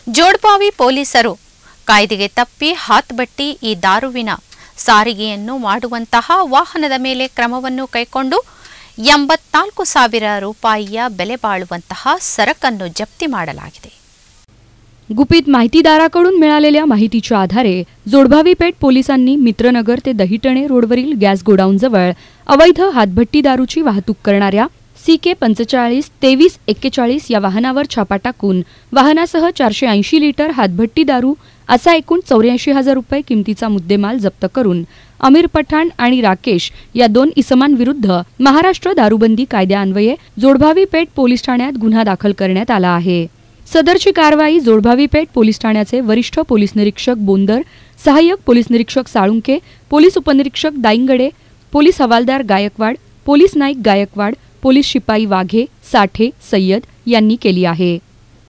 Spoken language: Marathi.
ಜೋಡ್ಬಾವಿ ಪೊಲೀಸರು ಕಾಯ್ದೆಗೆ ತಪ್ಪಿ ಹಾತ್ಬಟ್ಟಿ ಈ ದಾರುವಿನ ಸಾರಿಗೆಯನ್ನು ಮಾಡುವಂತಹ ವಾಹನದ ಮೇಲೆ क्रमವನ್ನು ಕೈಗೊಂಡು 84,000 ರೂಪಾಯಿಯ ಬೆಲೆ ಬಾಳುವಂತಹ ಸರಕನ್ನು जप्ती ಮಾಡಲಾಗಿದೆ. गुपित माहितीदाराकडून मिळालेल्या माहितीच्या आधारे जोडभावी पेठ पोलिसांनी मित्रनगर ते दहिटणे रोडवरील गॅस गोडाऊनजवळ अवैध हातभट्टी दारूची वाहतूक करणाऱ्या CK 45-23-41 या वाहनावर छापा टाकून वाहनासह 480 लिटर हातभट्टी दारू असा एकूण 84,000 रुपये किमतीचा मुद्देमाल जप्त करून अमीर पठाण आणि राकेश या 2 इसमांविरुद्ध महाराष्ट्र दारूबंदी कायद्यान्वये जोडभावी पेठ पोलीस ठाण्यात गुन्हा दाखल करण्यात आला आहे. सदरची कारवाई जोडभावी पेठ पोलीस ठाण्याचे वरिष्ठ पोलीस निरीक्षक बोंदर, सहाय्यक पोलीस निरीक्षक साळुंके, पोलीस उपनिरीक्षक दाईंगडे, पोलीस हवालदार गायकवाड, पोलीस नाईक गायकवाड, पोलीस शिपाई वाघे, साठे, सय्यद यांनी केली आहे.